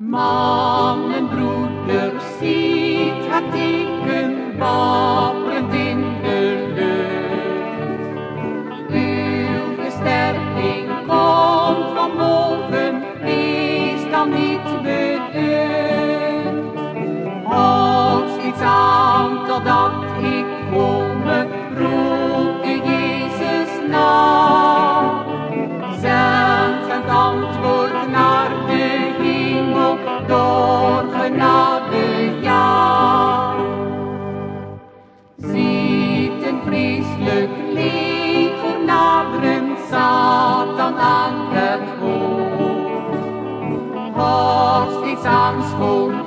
Mannen, broeders, ziet het teken wapperend in de lucht. Uw versterking komt van boven, is dan niet beducht. Houd steeds aan totdat ik kome, roep u Jezus na. Zend het antwoord naar de hemel, door genade ja. Ziet een vreselijk leger naderen, Satan aan het hoofd. Houd steeds aanschoon